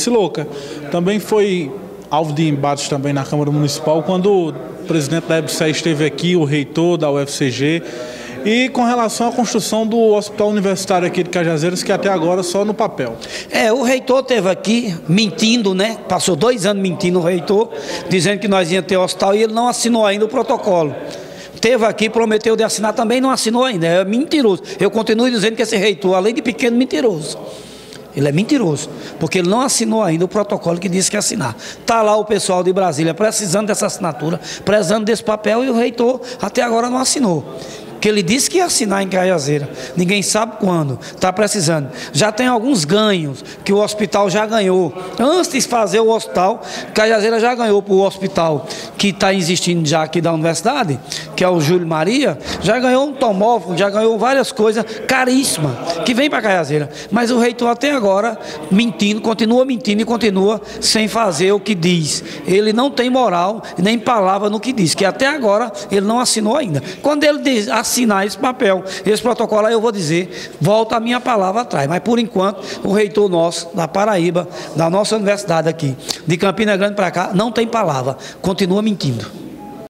Silouca, também foi alvo de embates também na Câmara Municipal, quando o presidente da EBSER esteve aqui, o reitor da UFCG, e com relação à construção do hospital universitário aqui de Cajazeiras, que até agora só no papel. O reitor esteve aqui mentindo, né? Passou 2 anos mentindo o reitor, dizendo que nós íamos ter hospital e ele não assinou ainda o protocolo. Esteve aqui, prometeu de assinar, também não assinou ainda, é mentiroso. Eu continuo dizendo que esse reitor, além de pequeno, mentiroso. Ele é mentiroso, porque ele não assinou ainda o protocolo que disse que ia assinar. Está lá o pessoal de Brasília precisando dessa assinatura, precisando desse papel, e o reitor até agora não assinou. Que ele disse que ia assinar em Cajazeiras, ninguém sabe quando, está precisando. Já tem alguns ganhos que o hospital já ganhou. Antes de fazer o hospital, Cajazeiras já ganhou para o hospital que está existindo já aqui da universidade, que é o Júlio Maria, já ganhou um tomógrafo, já ganhou várias coisas caríssimas, que vem para Cajazeiras. Mas o reitor até agora mentindo, e continua sem fazer o que diz. Ele não tem moral nem palavra no que diz, que até agora ele não assinou ainda. Quando ele diz, assinar esse papel, esse protocolo, aí eu vou dizer, volta a minha palavra atrás. Mas por enquanto, o reitor nosso, da Paraíba, da nossa universidade aqui, de Campina Grande para cá, não tem palavra, continua mentindo.